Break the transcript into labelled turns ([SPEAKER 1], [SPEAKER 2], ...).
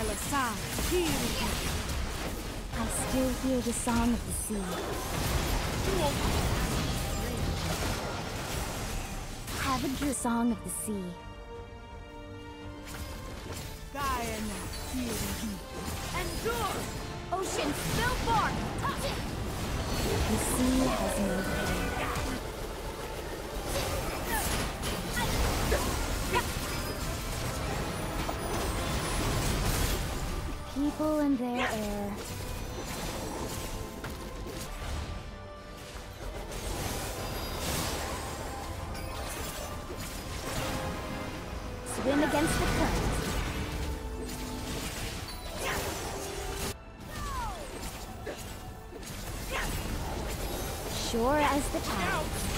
[SPEAKER 1] I still hear the song of the sea. Haven't you song of the sea?
[SPEAKER 2] Endure! Ocean still born! Touch it!
[SPEAKER 1] The sea has no pain. People and their air. Swim against the current. Sure as the tide.